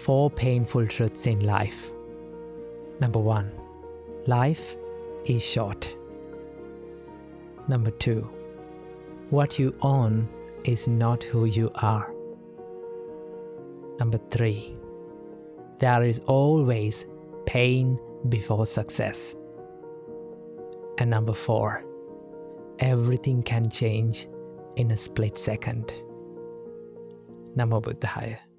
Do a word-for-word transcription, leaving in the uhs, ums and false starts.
four painful truths in life. Number one, life is short. Number two, what you own is not who you are. Number three, there is always pain before success. And number four, everything can change in a split second. Namo Buddhaya.